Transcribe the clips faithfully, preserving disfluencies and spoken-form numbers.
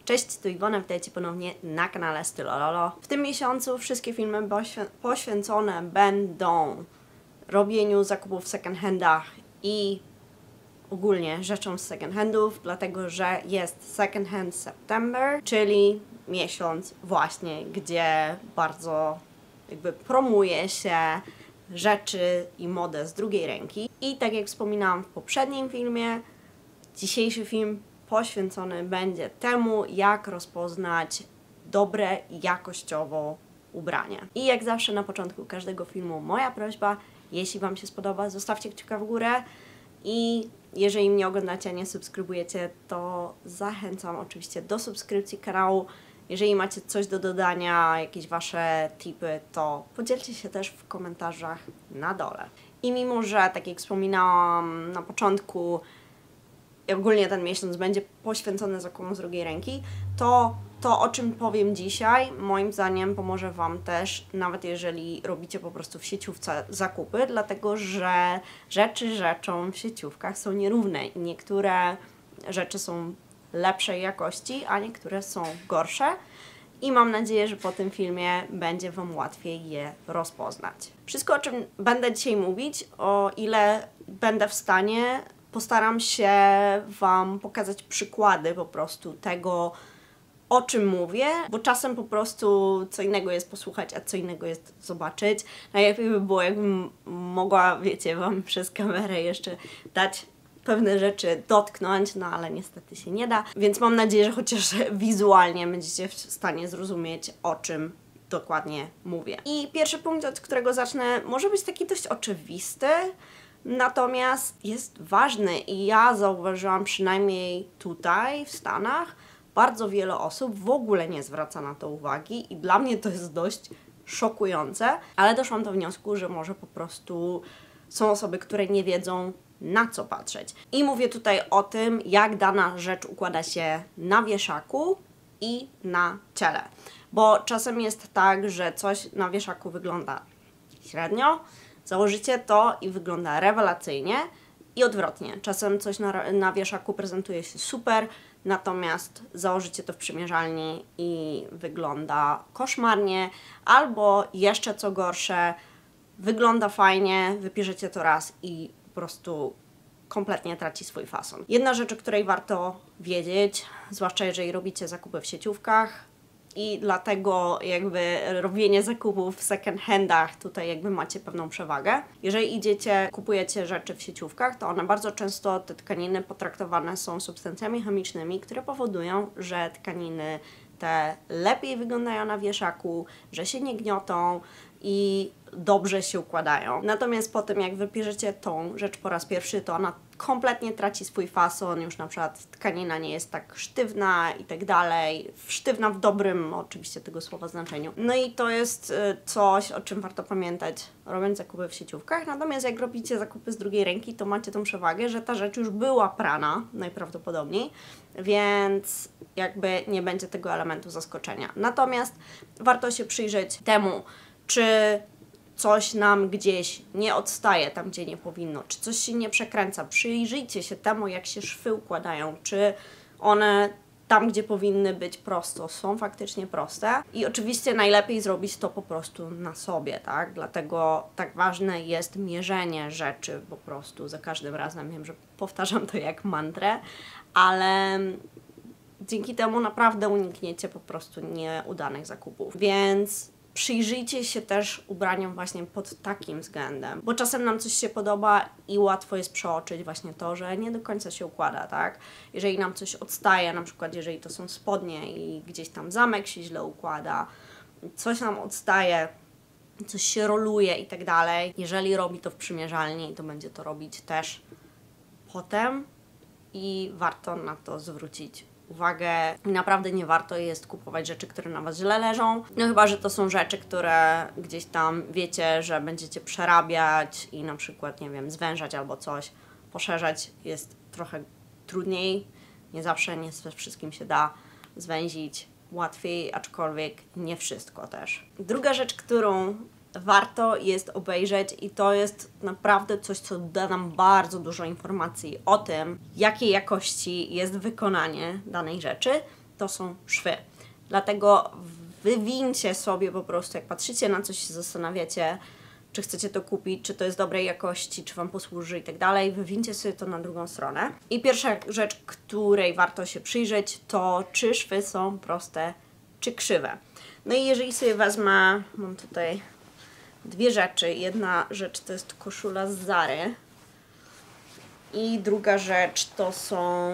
Cześć, tu Iwona, witajcie ponownie na kanale Stylololo. W tym miesiącu wszystkie filmy poświę poświęcone będą robieniu zakupów w second handach i ogólnie rzeczom z second handów, dlatego że jest Second Hand September, czyli miesiąc właśnie, gdzie bardzo jakby promuje się rzeczy i modę z drugiej ręki. I tak jak wspominałam w poprzednim filmie, dzisiejszy film poświęcony będzie temu, jak rozpoznać dobre i jakościowo ubranie. I jak zawsze na początku każdego filmu moja prośba, jeśli Wam się spodoba, zostawcie kciuka w górę i jeżeli mnie oglądacie, a nie subskrybujecie, to zachęcam oczywiście do subskrypcji kanału. Jeżeli macie coś do dodania, jakieś Wasze tipy, to podzielcie się też w komentarzach na dole. I mimo, że tak jak wspominałam na początku, ogólnie ten miesiąc będzie poświęcony zakupom z drugiej ręki, to to, o czym powiem dzisiaj, moim zdaniem pomoże Wam też, nawet jeżeli robicie po prostu w sieciówce zakupy, dlatego że rzeczy rzeczom w sieciówkach są nierówne i niektóre rzeczy są lepszej jakości, a niektóre są gorsze. I mam nadzieję, że po tym filmie będzie Wam łatwiej je rozpoznać. Wszystko, o czym będę dzisiaj mówić, o ile będę w stanie, postaram się Wam pokazać przykłady po prostu tego, o czym mówię, bo czasem po prostu co innego jest posłuchać, a co innego jest zobaczyć. Najlepiej by było, jakbym mogła, wiecie, Wam przez kamerę jeszcze dać pewne rzeczy dotknąć, no ale niestety się nie da, więc mam nadzieję, że chociaż wizualnie będziecie w stanie zrozumieć, o czym dokładnie mówię. I pierwszy punkt, od którego zacznę, może być taki dość oczywisty, natomiast jest ważny i ja zauważyłam przynajmniej tutaj w Stanach, bardzo wiele osób w ogóle nie zwraca na to uwagi i dla mnie to jest dość szokujące, ale doszłam do wniosku, że może po prostu są osoby, które nie wiedzą, na co patrzeć. I mówię tutaj o tym, jak dana rzecz układa się na wieszaku i na ciele. Bo czasem jest tak, że coś na wieszaku wygląda średnio, założycie to i wygląda rewelacyjnie i odwrotnie. Czasem coś na, na wieszaku prezentuje się super, natomiast założycie to w przymierzalni i wygląda koszmarnie, albo jeszcze co gorsze, wygląda fajnie, wybierzecie to raz i po prostu kompletnie traci swój fason. Jedna rzecz, o której warto wiedzieć, zwłaszcza jeżeli robicie zakupy w sieciówkach i dlatego jakby robienie zakupów w second handach tutaj jakby macie pewną przewagę. Jeżeli idziecie, kupujecie rzeczy w sieciówkach, to one bardzo często, te tkaniny potraktowane są substancjami chemicznymi, które powodują, że tkaniny te lepiej wyglądają na wieszaku, że się nie gniotą i dobrze się układają. Natomiast po tym, jak wybierzecie tą rzecz po raz pierwszy, to ona kompletnie traci swój fason, już na przykład tkanina nie jest tak sztywna i tak dalej. Sztywna w dobrym oczywiście tego słowa znaczeniu. No i to jest coś, o czym warto pamiętać, robiąc zakupy w sieciówkach. Natomiast jak robicie zakupy z drugiej ręki, to macie tą przewagę, że ta rzecz już była prana, najprawdopodobniej, więc jakby nie będzie tego elementu zaskoczenia. Natomiast warto się przyjrzeć temu, czy coś nam gdzieś nie odstaje tam, gdzie nie powinno, czy coś się nie przekręca. Przyjrzyjcie się temu, jak się szwy układają, czy one tam, gdzie powinny być prosto, są faktycznie proste. I oczywiście najlepiej zrobić to po prostu na sobie, tak? Dlatego tak ważne jest mierzenie rzeczy po prostu za każdym razem. Wiem, że powtarzam to jak mantrę, ale dzięki temu naprawdę unikniecie po prostu nieudanych zakupów. Więc przyjrzyjcie się też ubraniom właśnie pod takim względem, bo czasem nam coś się podoba i łatwo jest przeoczyć właśnie to, że nie do końca się układa, tak? Jeżeli nam coś odstaje, na przykład jeżeli to są spodnie i gdzieś tam zamek się źle układa, coś nam odstaje, coś się roluje i tak dalej, jeżeli robi to w przymierzalni, to będzie to robić też potem i warto na to zwrócić uwagę i naprawdę nie warto jest kupować rzeczy, które na Was źle leżą. No chyba, że to są rzeczy, które gdzieś tam wiecie, że będziecie przerabiać i na przykład, nie wiem, zwężać albo coś, poszerzać jest trochę trudniej. Nie zawsze, nie ze wszystkim się da zwęzić łatwiej, aczkolwiek nie wszystko też. Druga rzecz, którą warto jest obejrzeć i to jest naprawdę coś, co da nam bardzo dużo informacji o tym, jakiej jakości jest wykonanie danej rzeczy, to są szwy. Dlatego wywincie sobie po prostu, jak patrzycie na coś, się zastanawiacie, czy chcecie to kupić, czy to jest dobrej jakości, czy Wam posłuży i tak dalej, wywincie sobie to na drugą stronę. I pierwsza rzecz, której warto się przyjrzeć, to czy szwy są proste, czy krzywe. No i jeżeli sobie wezmę, mam tutaj dwie rzeczy. Jedna rzecz to jest koszula z Zary i druga rzecz to są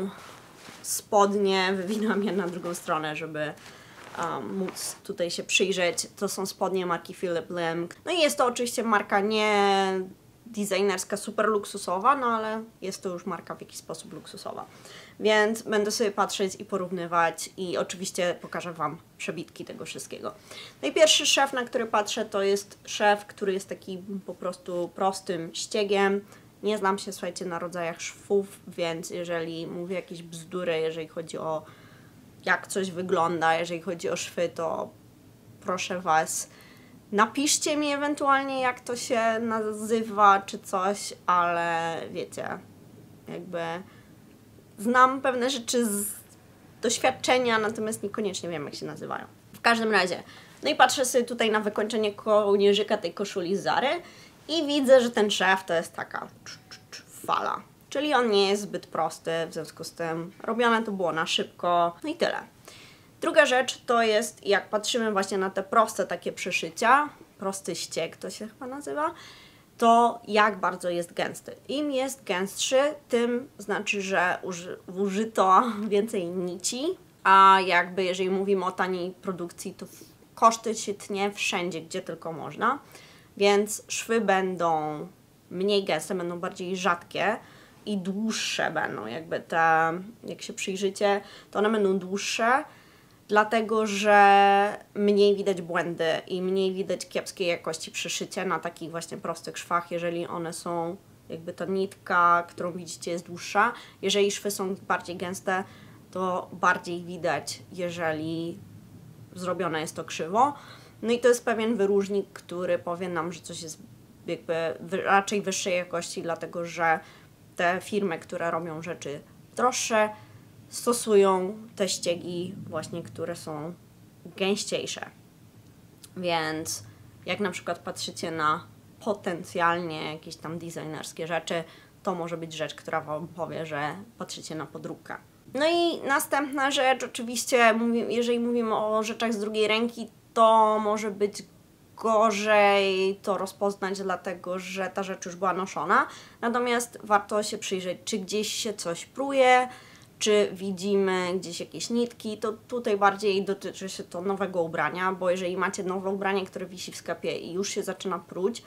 spodnie, wywinam je na drugą stronę, żeby Um, móc tutaj się przyjrzeć. To są spodnie marki Phillip Lim. No i jest to oczywiście marka nie designerska, super luksusowa, no ale jest to już marka w jakiś sposób luksusowa. Więc będę sobie patrzeć i porównywać i oczywiście pokażę Wam przebitki tego wszystkiego. No i pierwszy szef, na który patrzę, to jest szef, który jest taki po prostu prostym ściegiem. Nie znam się, słuchajcie, na rodzajach szwów, więc jeżeli mówię jakieś bzdury, jeżeli chodzi o jak coś wygląda, jeżeli chodzi o szwy, to proszę Was, napiszcie mi ewentualnie, jak to się nazywa, czy coś, ale wiecie, jakby znam pewne rzeczy z doświadczenia, natomiast niekoniecznie wiem, jak się nazywają. W każdym razie, no i patrzę sobie tutaj na wykończenie kołnierzyka tej koszuli z Zary i widzę, że ten szef to jest taka cz, cz, cz, fala. Czyli on nie jest zbyt prosty, w związku z tym robione to było na szybko, no i tyle. Druga rzecz to jest, jak patrzymy właśnie na te proste takie przyszycia, prosty ścieg to się chyba nazywa, to jak bardzo jest gęsty. Im jest gęstszy, tym znaczy, że uży, użyto więcej nici, a jakby jeżeli mówimy o taniej produkcji, to koszty się tnie wszędzie, gdzie tylko można, więc szwy będą mniej gęste, będą bardziej rzadkie, i dłuższe będą, jakby te, jak się przyjrzycie, to one będą dłuższe, dlatego że mniej widać błędy i mniej widać kiepskiej jakości przyszycia na takich właśnie prostych szwach, jeżeli one są, jakby ta nitka, którą widzicie, jest dłuższa. Jeżeli szwy są bardziej gęste, to bardziej widać, jeżeli zrobione jest to krzywo. No i to jest pewien wyróżnik, który powie nam, że coś jest jakby raczej wyższej jakości, dlatego że te firmy, które robią rzeczy droższe, stosują te ściegi właśnie, które są gęściejsze. Więc jak na przykład patrzycie na potencjalnie jakieś tam designerskie rzeczy, to może być rzecz, która Wam powie, że patrzycie na podróbkę. No i następna rzecz, oczywiście, jeżeli mówimy o rzeczach z drugiej ręki, to może być gorzej to rozpoznać, dlatego że ta rzecz już była noszona. Natomiast warto się przyjrzeć, czy gdzieś się coś pruje, czy widzimy gdzieś jakieś nitki. To tutaj bardziej dotyczy się to nowego ubrania, bo jeżeli macie nowe ubranie, które wisi w sklepie i już się zaczyna pruć,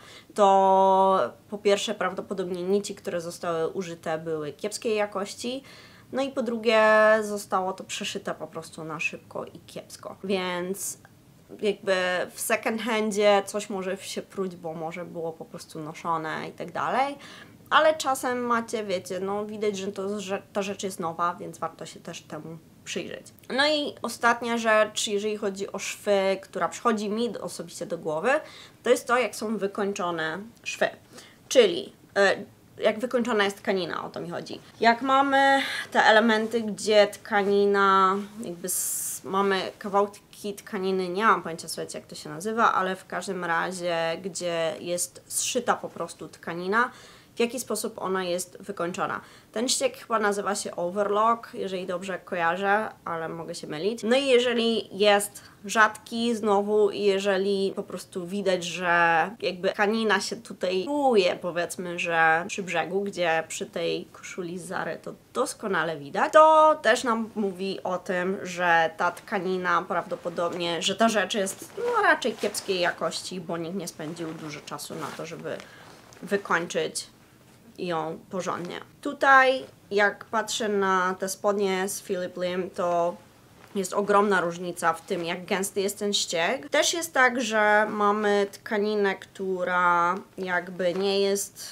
to po pierwsze prawdopodobnie nici, które zostały użyte, były kiepskiej jakości. No i po drugie zostało to przeszyte po prostu na szybko i kiepsko. Więc jakby w second handzie coś może się pruć, bo może było po prostu noszone i tak dalej, ale czasem macie, wiecie, no widać, że, to, że ta rzecz jest nowa, więc warto się też temu przyjrzeć. No i ostatnia rzecz, jeżeli chodzi o szwy, która przychodzi mi osobiście do głowy, to jest to, jak są wykończone szwy, czyli yy, jak wykończona jest tkanina, o to mi chodzi. Jak mamy te elementy, gdzie tkanina, jakby s, mamy kawałki tkaniny, nie mam pojęcia, słuchajcie, jak to się nazywa, ale w każdym razie, gdzie jest zszyta po prostu tkanina, w jaki sposób ona jest wykończona. Ten ścieg chyba nazywa się overlock, jeżeli dobrze kojarzę, ale mogę się mylić. No i jeżeli jest rzadki znowu i jeżeli po prostu widać, że jakby tkanina się tutaj czuje, powiedzmy, że przy brzegu, gdzie przy tej koszuli z Zary to doskonale widać, to też nam mówi o tym, że ta tkanina prawdopodobnie, że ta rzecz jest no, raczej kiepskiej jakości, bo nikt nie spędził dużo czasu na to, żeby wykończyć ją porządnie. Tutaj, jak patrzę na te spodnie z Phillip Lim, to jest ogromna różnica w tym, jak gęsty jest ten ścieg. Też jest tak, że mamy tkaninę, która jakby nie jest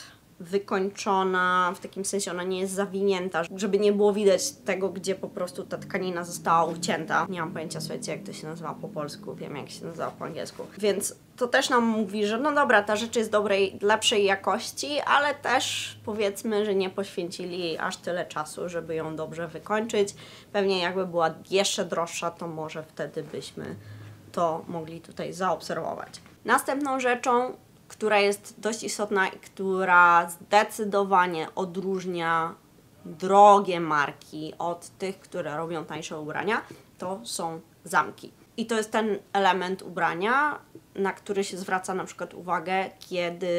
wykończona, w takim sensie ona nie jest zawinięta, żeby nie było widać tego, gdzie po prostu ta tkanina została ucięta. Nie mam pojęcia, słuchajcie, jak to się nazywa po polsku, wiem jak się nazywa po angielsku. Więc to też nam mówi, że no dobra, ta rzecz jest dobrej, lepszej jakości, ale też powiedzmy, że nie poświęcili jej aż tyle czasu, żeby ją dobrze wykończyć. Pewnie jakby była jeszcze droższa, to może wtedy byśmy to mogli tutaj zaobserwować. Następną rzeczą, która jest dość istotna i która zdecydowanie odróżnia drogie marki od tych, które robią tańsze ubrania, to są zamki. I to jest ten element ubrania, na który się zwraca na przykład uwagę, kiedy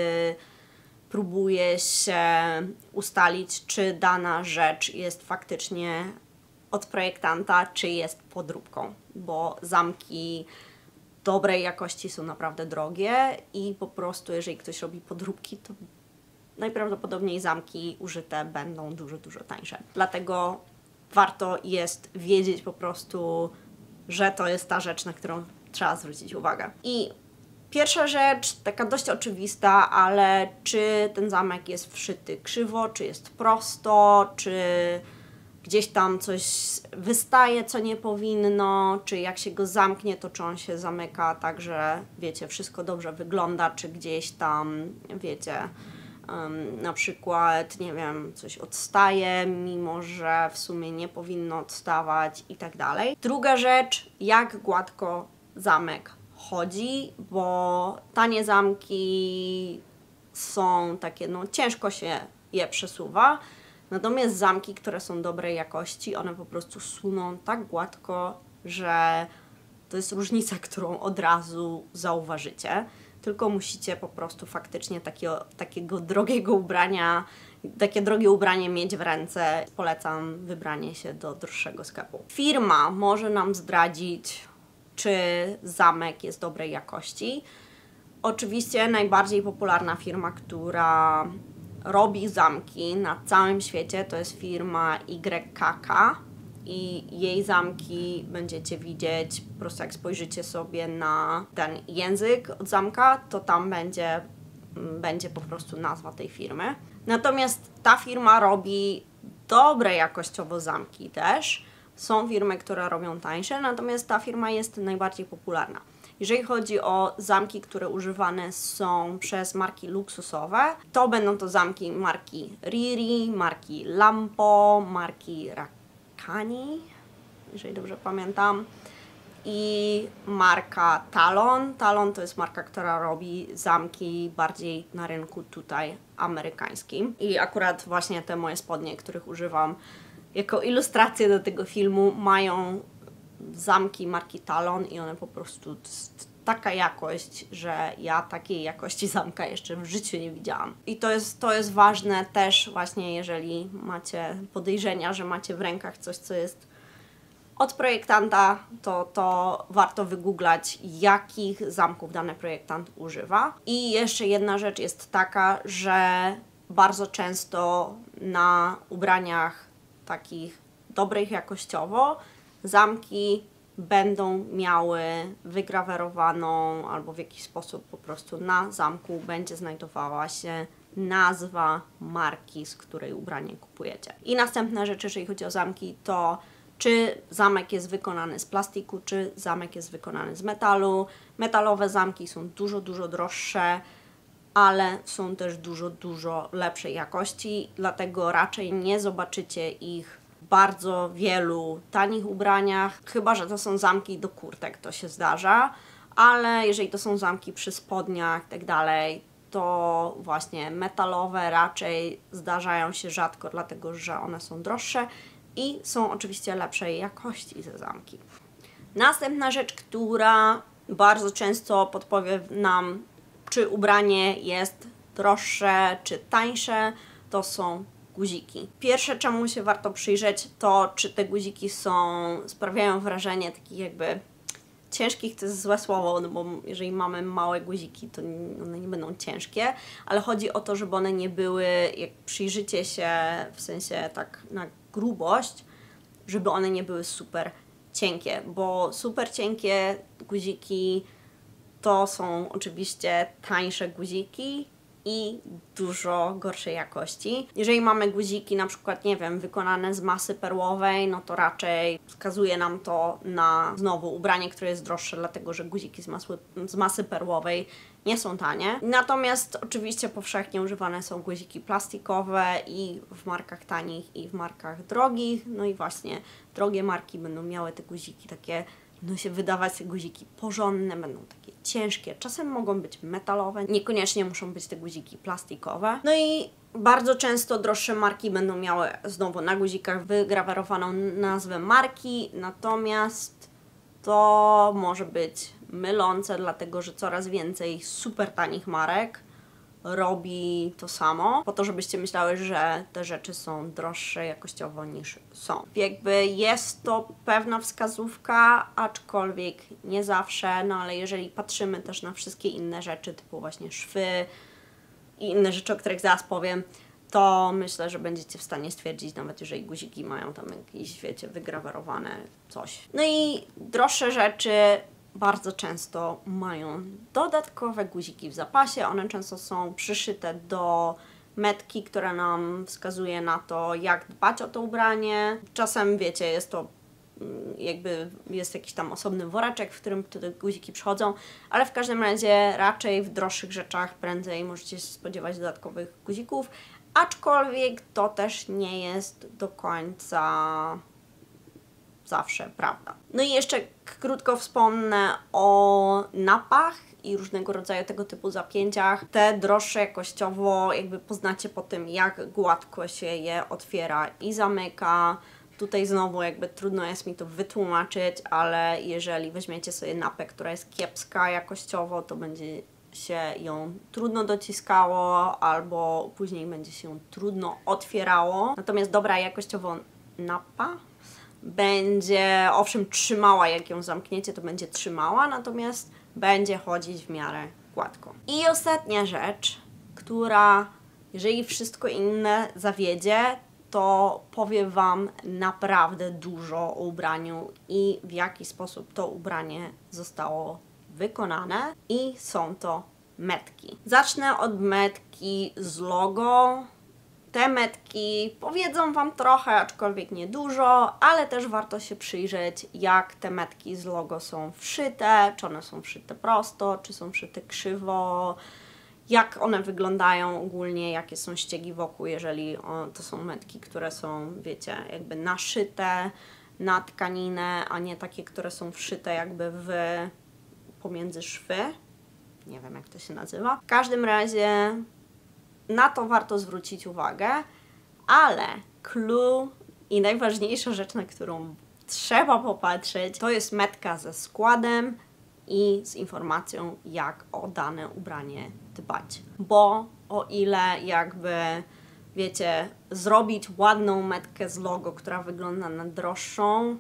próbuje się ustalić, czy dana rzecz jest faktycznie od projektanta, czy jest podróbką, bo zamki dobrej jakości są naprawdę drogie i po prostu jeżeli ktoś robi podróbki, to najprawdopodobniej zamki użyte będą dużo, dużo tańsze. Dlatego warto jest wiedzieć po prostu, że to jest ta rzecz, na którą trzeba zwrócić uwagę. I pierwsza rzecz, taka dość oczywista, ale czy ten zamek jest wszyty krzywo, czy jest prosto, czy gdzieś tam coś wystaje, co nie powinno, czy jak się go zamknie, to czy on się zamyka tak, że wiecie, wszystko dobrze wygląda, czy gdzieś tam, wiecie, um, na przykład, nie wiem, coś odstaje, mimo że w sumie nie powinno odstawać i tak dalej. Druga rzecz, jak gładko zamek chodzi, bo tanie zamki są takie, no ciężko się je przesuwa. Natomiast zamki, które są dobrej jakości, one po prostu suną tak gładko, że to jest różnica, którą od razu zauważycie. Tylko musicie po prostu faktycznie takiego, takiego drogiego ubrania, takie drogie ubranie mieć w ręce. Polecam wybranie się do droższego sklepu. Firma może nam zdradzić, czy zamek jest dobrej jakości. Oczywiście najbardziej popularna firma, która robi zamki na całym świecie, to jest firma Y K K i jej zamki będziecie widzieć, po prostu jak spojrzycie sobie na ten język od zamka, to tam będzie, będzie po prostu nazwa tej firmy. Natomiast ta firma robi dobre jakościowo zamki też. Są firmy, które robią tańsze, natomiast ta firma jest najbardziej popularna. Jeżeli chodzi o zamki, które używane są przez marki luksusowe, to będą to zamki marki Riri, marki Lampo, marki Rakani, jeżeli dobrze pamiętam, i marka Talon. Talon to jest marka, która robi zamki bardziej na rynku tutaj amerykańskim. I akurat właśnie te moje spodnie, których używam jako ilustrację do tego filmu, mają zamki marki Talon i one po prostu taka jakość, że ja takiej jakości zamka jeszcze w życiu nie widziałam. I to jest, to jest ważne też właśnie, jeżeli macie podejrzenia, że macie w rękach coś, co jest od projektanta, to, to warto wygooglać, jakich zamków dany projektant używa. I jeszcze jedna rzecz jest taka, że bardzo często na ubraniach takich dobrych jakościowo zamki będą miały wygrawerowaną albo w jakiś sposób po prostu na zamku będzie znajdowała się nazwa marki, z której ubranie kupujecie. I następna rzecz, jeżeli chodzi o zamki, to czy zamek jest wykonany z plastiku, czy zamek jest wykonany z metalu. Metalowe zamki są dużo, dużo droższe, ale są też dużo, dużo lepszej jakości, dlatego raczej nie zobaczycie ich w bardzo wielu tanich ubraniach, chyba że to są zamki do kurtek, to się zdarza, ale jeżeli to są zamki przy spodniach i tak dalej, to właśnie metalowe raczej zdarzają się rzadko, dlatego że one są droższe i są oczywiście lepszej jakości te zamki. Następna rzecz, która bardzo często podpowie nam, czy ubranie jest droższe, czy tańsze, to są guziki. Pierwsze, czemu się warto przyjrzeć, to czy te guziki są, sprawiają wrażenie takich jakby ciężkich, to jest złe słowo, no bo jeżeli mamy małe guziki, to one nie będą ciężkie, ale chodzi o to, żeby one nie były, jak przyjrzycie się w sensie tak na grubość, żeby one nie były super cienkie, bo super cienkie guziki to są oczywiście tańsze guziki, i dużo gorszej jakości. Jeżeli mamy guziki na przykład, nie wiem, wykonane z masy perłowej, no to raczej wskazuje nam to na znowu ubranie, które jest droższe, dlatego że guziki z, masły, z masy perłowej nie są tanie. Natomiast oczywiście powszechnie używane są guziki plastikowe i w markach tanich, i w markach drogich. No i właśnie drogie marki będą miały te guziki takie, będą się wydawać te guziki porządne, będą takie ciężkie, czasem mogą być metalowe, niekoniecznie muszą być te guziki plastikowe. No i bardzo często droższe marki będą miały znowu na guzikach wygrawerowaną nazwę marki, natomiast to może być mylące, dlatego że coraz więcej super tanich marek robi to samo, po to, żebyście myślały, że te rzeczy są droższe jakościowo niż są. Jakby jest to pewna wskazówka, aczkolwiek nie zawsze, no ale jeżeli patrzymy też na wszystkie inne rzeczy, typu właśnie szwy i inne rzeczy, o których zaraz powiem, to myślę, że będziecie w stanie stwierdzić, nawet jeżeli guziki mają tam jakieś, wiecie, wygrawerowane coś. No i droższe rzeczy bardzo często mają dodatkowe guziki w zapasie. One często są przyszyte do metki, która nam wskazuje na to, jak dbać o to ubranie. Czasem, wiecie, jest to jakby jest jakiś tam osobny woreczek, w którym te guziki przychodzą, ale w każdym razie raczej w droższych rzeczach prędzej możecie się spodziewać dodatkowych guzików, aczkolwiek to też nie jest do końca zawsze prawda. No i jeszcze krótko wspomnę o napach i różnego rodzaju tego typu zapięciach. Te droższe jakościowo jakby poznacie po tym, jak gładko się je otwiera i zamyka. Tutaj znowu jakby trudno jest mi to wytłumaczyć, ale jeżeli weźmiecie sobie napę, która jest kiepska jakościowo, to będzie się ją trudno dociskało albo później będzie się ją trudno otwierało. Natomiast dobra jakościowo napa będzie, owszem, trzymała, jak ją zamkniecie, to będzie trzymała, natomiast będzie chodzić w miarę gładko. I ostatnia rzecz, która, jeżeli wszystko inne zawiedzie, to powie Wam naprawdę dużo o ubraniu i w jaki sposób to ubranie zostało wykonane, i są to metki. Zacznę od metki z logo. Te metki powiedzą Wam trochę, aczkolwiek nie dużo, ale też warto się przyjrzeć, jak te metki z logo są wszyte, czy one są wszyte prosto, czy są wszyte krzywo, jak one wyglądają ogólnie, jakie są ściegi wokół, jeżeli o, to są metki, które są, wiecie, jakby naszyte na tkaninę, a nie takie, które są wszyte jakby w pomiędzy szwy. Nie wiem, jak to się nazywa. W każdym razie na to warto zwrócić uwagę, ale clue i najważniejsza rzecz, na którą trzeba popatrzeć, to jest metka ze składem i z informacją, jak o dane ubranie dbać. Bo o ile jakby, wiecie, zrobić ładną metkę z logo, która wygląda na droższą,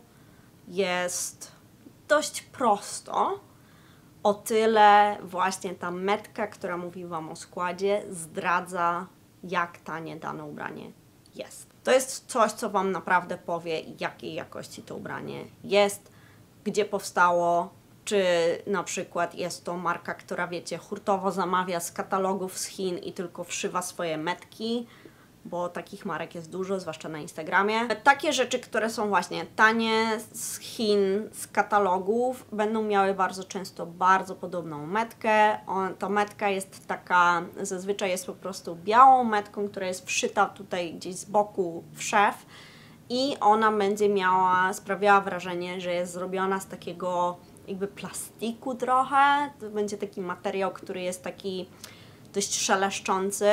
jest dość prosto, o tyle właśnie ta metka, która mówi Wam o składzie, zdradza, jak tanie dane ubranie jest. To jest coś, co Wam naprawdę powie, jakiej jakości to ubranie jest, gdzie powstało, czy na przykład jest to marka, która, wiecie, hurtowo zamawia z katalogów z Chin i tylko wszywa swoje metki, bo takich marek jest dużo, zwłaszcza na Instagramie. Takie rzeczy, które są właśnie tanie z Chin, z katalogów, będą miały bardzo często bardzo podobną metkę. On, ta metka jest taka, zazwyczaj jest po prostu białą metką, która jest wszyta tutaj gdzieś z boku w szef i ona będzie miała, sprawiała wrażenie, że jest zrobiona z takiego jakby plastiku trochę. To będzie taki materiał, który jest taki dość szeleszczący.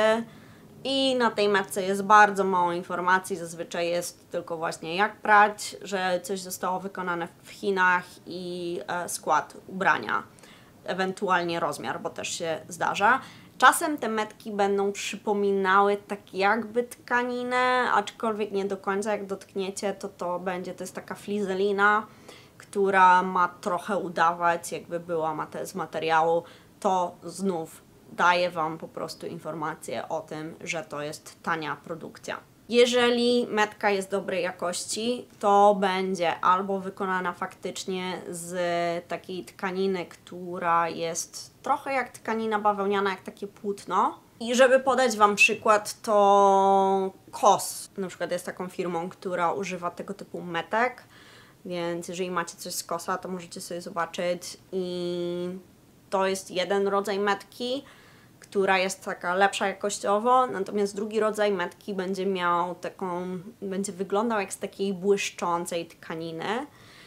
I na tej metce jest bardzo mało informacji, zazwyczaj jest tylko właśnie jak prać, że coś zostało wykonane w Chinach i e, skład ubrania, ewentualnie rozmiar, bo też się zdarza. Czasem te metki będą przypominały tak jakby tkaninę, aczkolwiek nie do końca, jak dotkniecie, to to będzie, to jest taka flizelina, która ma trochę udawać, jakby była mate z materiału, to znów daje Wam po prostu informację o tym, że to jest tania produkcja. Jeżeli metka jest dobrej jakości, to będzie albo wykonana faktycznie z takiej tkaniny, która jest trochę jak tkanina bawełniana, jak takie płótno, I żeby podać Wam przykład, to K O S na przykład jest taką firmą, która używa tego typu metek, więc jeżeli macie coś z K O S-a, to możecie sobie zobaczyć i to jest jeden rodzaj metki, która jest taka lepsza jakościowo, natomiast drugi rodzaj metki będzie miał taką, będzie wyglądał jak z takiej błyszczącej tkaniny.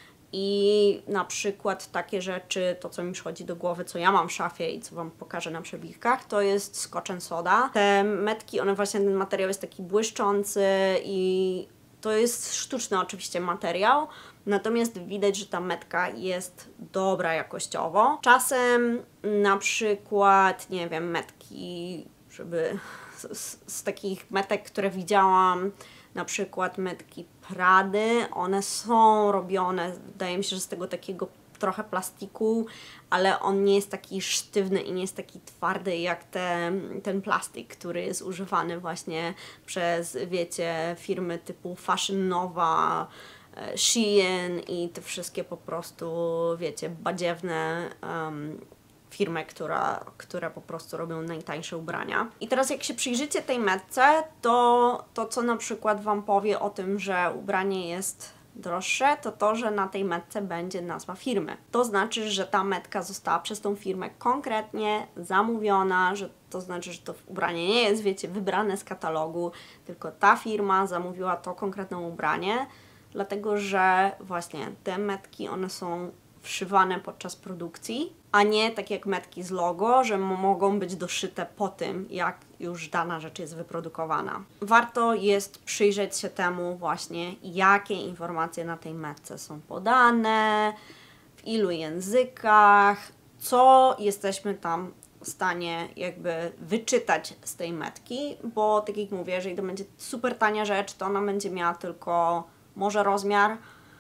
I na przykład takie rzeczy, to co mi przychodzi do głowy, co ja mam w szafie i co Wam pokażę na przebitkach, to jest Scotch and Soda. Te metki, one właśnie, ten materiał jest taki błyszczący i to jest sztuczny oczywiście materiał, natomiast widać, że ta metka jest dobra jakościowo. Czasem na przykład, nie wiem, metki, żeby z, z, z takich metek, które widziałam, na przykład metki Prady, one są robione, wydaje mi się, że z tego takiego trochę plastiku, ale on nie jest taki sztywny i nie jest taki twardy jak te, ten plastik, który jest używany właśnie przez, wiecie, firmy typu Fashion Nova, Shein i te wszystkie po prostu, wiecie, badziewne um, firmy, która, które po prostu robią najtańsze ubrania. I teraz jak się przyjrzycie tej metce, to to, co na przykład Wam powie o tym, że ubranie jest droższe, to to, że na tej metce będzie nazwa firmy. To znaczy, że ta metka została przez tą firmę konkretnie zamówiona, że to znaczy, że to ubranie nie jest, wiecie, wybrane z katalogu, tylko ta firma zamówiła to konkretne ubranie, dlatego że właśnie te metki, one są wszywane podczas produkcji, a nie tak jak metki z logo, że mogą być doszyte po tym, jak już dana rzecz jest wyprodukowana. Warto jest przyjrzeć się temu właśnie, jakie informacje na tej metce są podane, w ilu językach, co jesteśmy tam w stanie jakby wyczytać z tej metki, bo tak jak mówię, jeżeli to będzie super tania rzecz, to ona będzie miała tylko może rozmiar,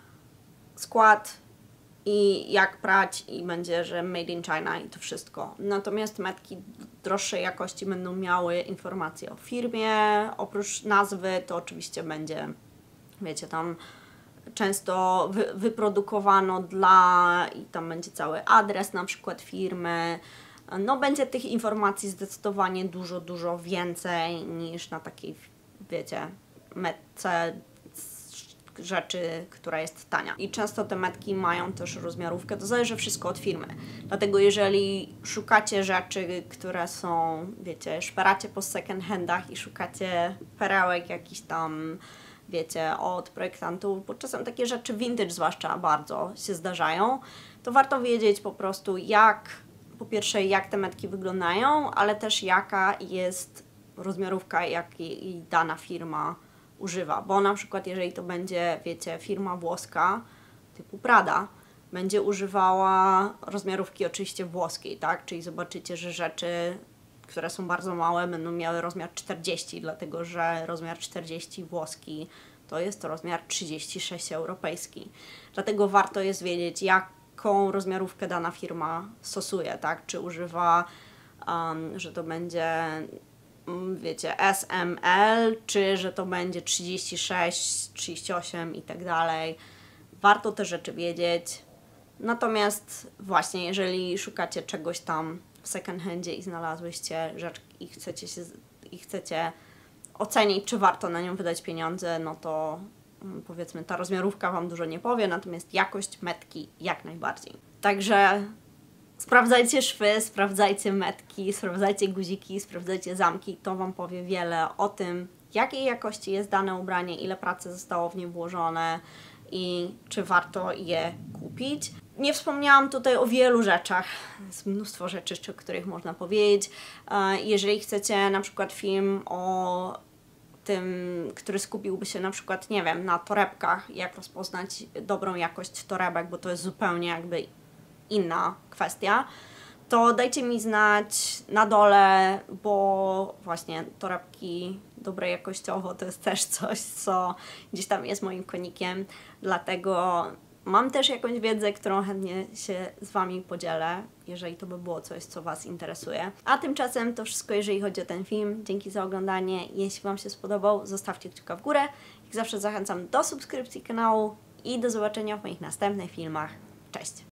skład i jak prać i będzie, że made in China i to wszystko. Natomiast metki droższej jakości będą miały informacje o firmie, oprócz nazwy to oczywiście będzie, wiecie, tam często wy, wyprodukowano dla i tam będzie cały adres na przykład firmy. No będzie tych informacji zdecydowanie dużo, dużo więcej niż na takiej, wiecie, metce rzeczy, która jest tania. I często te metki mają też rozmiarówkę, to zależy wszystko od firmy. Dlatego jeżeli szukacie rzeczy, które są, wiecie, szperacie po second handach i szukacie perełek jakichś tam, wiecie, od projektantów, bo czasem takie rzeczy vintage zwłaszcza bardzo się zdarzają, to warto wiedzieć po prostu jak, po pierwsze jak te metki wyglądają, ale też jaka jest rozmiarówka, jakiej dana firma używa, bo na przykład jeżeli to będzie, wiecie, firma włoska typu Prada, będzie używała rozmiarówki oczywiście włoskiej, tak? Czyli zobaczycie, że rzeczy, które są bardzo małe, będą miały rozmiar czterdzieści, dlatego że rozmiar czterdzieści włoski to jest to rozmiar trzydzieści sześć europejski. Dlatego warto jest wiedzieć, jaką rozmiarówkę dana firma stosuje, tak? Czy używa, um, że to będzie, wiecie, S M L, czy że to będzie trzydzieści sześć, trzydzieści osiem i tak dalej. Warto te rzeczy wiedzieć. Natomiast właśnie, jeżeli szukacie czegoś tam w second handzie i znalazłyście rzecz i chcecie, się, i chcecie ocenić, czy warto na nią wydać pieniądze, no to powiedzmy ta rozmiarówka Wam dużo nie powie, natomiast jakość metki jak najbardziej. Także sprawdzajcie szwy, sprawdzajcie metki, sprawdzajcie guziki, sprawdzajcie zamki. To Wam powie wiele o tym, jakiej jakości jest dane ubranie, ile pracy zostało w nie włożone i czy warto je kupić. Nie wspomniałam tutaj o wielu rzeczach, jest mnóstwo rzeczy, o których można powiedzieć. Jeżeli chcecie na przykład film o tym, który skupiłby się na przykład, nie wiem, na torebkach, jak rozpoznać dobrą jakość torebek, bo to jest zupełnie jakby inna kwestia, to dajcie mi znać na dole, bo właśnie torebki dobre jakościowo to jest też coś, co gdzieś tam jest moim konikiem, dlatego mam też jakąś wiedzę, którą chętnie się z Wami podzielę, jeżeli to by było coś, co Was interesuje. A tymczasem to wszystko, jeżeli chodzi o ten film. Dzięki za oglądanie. Jeśli Wam się spodobał, zostawcie kciuka w górę. Jak zawsze zachęcam do subskrypcji kanału i do zobaczenia w moich następnych filmach. Cześć!